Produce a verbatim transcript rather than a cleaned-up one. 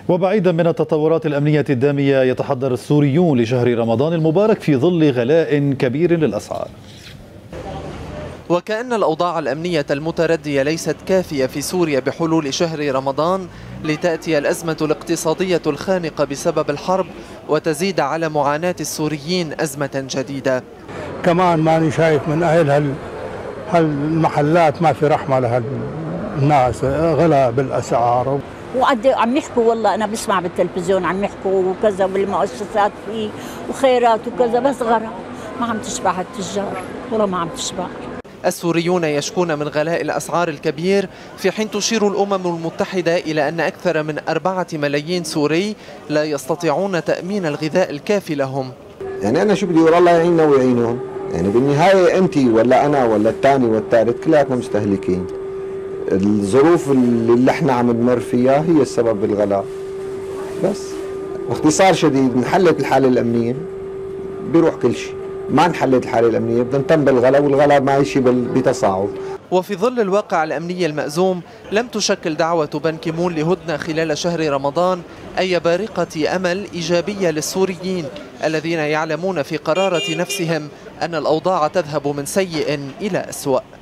وبعيدا من التطورات الأمنية الدامية، يتحضر السوريون لشهر رمضان المبارك في ظل غلاء كبير للأسعار. وكأن الأوضاع الأمنية المتردية ليست كافية في سوريا بحلول شهر رمضان لتأتي الأزمة الاقتصادية الخانقة بسبب الحرب وتزيد على معاناة السوريين أزمة جديدة. كمان ماني شايف من أهل هال هالمحلات ما في رحمة لهالناس، غلا بالأسعار. وقد عم يحكوا، والله أنا بسمع بالتلفزيون عم يحكوا وكذا بالمؤسسات فيه وخيرات وكذا، بس غلا ما عم تشبع التجار، والله ما عم تشبع. السوريون يشكون من غلاء الأسعار الكبير، في حين تشير الأمم المتحدة إلى أن أكثر من أربعة ملايين سوري لا يستطيعون تأمين الغذاء الكافي لهم. يعني أنا شو بدي أقول، الله يعيننا ويعينهم. يعني بالنهاية أنت ولا أنا ولا الثاني والثالث كلاتنا مستهلكين. الظروف اللي احنا عم نمر فيها هي السبب بالغلاء. بس باختصار شديد، انحلت الحالة الأمنية بيروح كل شيء، ما انحلت الحالة الأمنية بدنا نتم بالغلاء، والغلاء ماشي بتصاعد. وفي ظل الواقع الأمني المأزوم، لم تشكل دعوة بان كي مون لهدنة خلال شهر رمضان أي بارقة أمل إيجابية للسوريين الذين يعلمون في قرارة نفسهم أن الأوضاع تذهب من سيء إلى أسوأ.